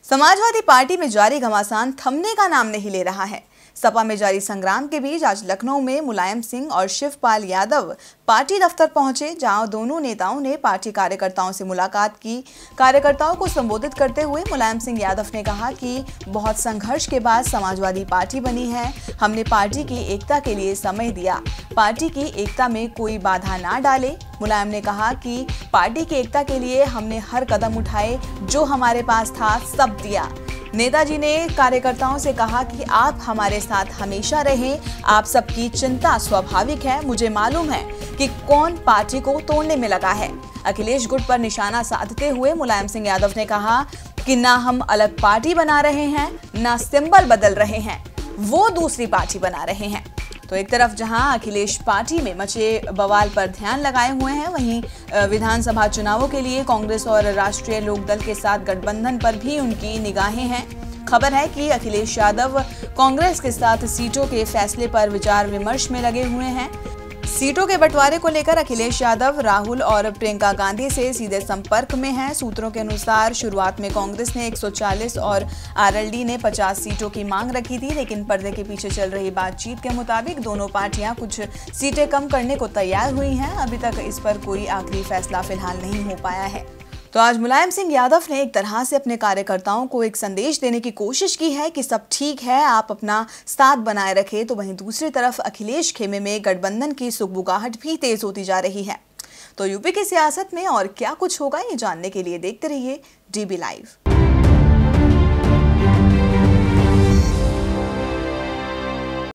Samajwadi party में जारी घमासान थमने का नाम नहीं ले रहा है। सपा में जारी संग्राम के बीच आज लखनऊ में मुलायम सिंह और शिवपाल यादव पार्टी दफ्तर पहुंचे, जहां दोनों नेताओं ने पार्टी कार्यकर्ताओं से मुलाकात की। कार्यकर्ताओं को संबोधित करते हुए मुलायम सिंह यादव ने कहा कि बहुत संघर्ष के बाद समाजवादी पार्टी बनी है। हमने पार्टी की एकता के लिए समय दिया, पार्टी की एकता में कोई बाधा ना डाले। मुलायम ने कहा कि पार्टी की एकता के लिए हमने हर कदम उठाए, जो हमारे पास था सब दिया। नेताजी ने कार्यकर्ताओं से कहा कि आप हमारे साथ हमेशा रहें, आप सबकी चिंता स्वाभाविक है। मुझे मालूम है कि कौन पार्टी को तोड़ने में लगा है। अखिलेश गुट पर निशाना साधते हुए मुलायम सिंह यादव ने कहा कि ना हम अलग पार्टी बना रहे हैं, ना सिंबल बदल रहे हैं, वो दूसरी पार्टी बना रहे हैं। तो एक तरफ जहां अखिलेश पार्टी में मचे बवाल पर ध्यान लगाए हुए हैं, वहीं विधानसभा चुनावों के लिए कांग्रेस और राष्ट्रीय लोकदल के साथ गठबंधन पर भी उनकी निगाहें हैं। खबर है कि अखिलेश यादव कांग्रेस के साथ सीटों के फैसले पर विचार विमर्श में लगे हुए हैं। सीटों के बंटवारे को लेकर अखिलेश यादव राहुल और प्रियंका गांधी से सीधे संपर्क में हैं। सूत्रों के अनुसार शुरुआत में कांग्रेस ने 140 और आरएलडी ने 50 सीटों की मांग रखी थी, लेकिन पर्दे के पीछे चल रही बातचीत के मुताबिक दोनों पार्टियां कुछ सीटें कम करने को तैयार हुई हैं। अभी तक इस पर कोई आखिरी फैसला फिलहाल नहीं हो पाया है। तो आज मुलायम सिंह यादव ने एक तरह से अपने कार्यकर्ताओं को एक संदेश देने की कोशिश की है कि सब ठीक है, आप अपना साथ बनाए रखें। तो वहीं दूसरी तरफ अखिलेश खेमे में गठबंधन की सुगबुगाहट भी तेज होती जा रही है। तो यूपी की सियासत में और क्या कुछ होगा, ये जानने के लिए देखते रहिए DB लाइव।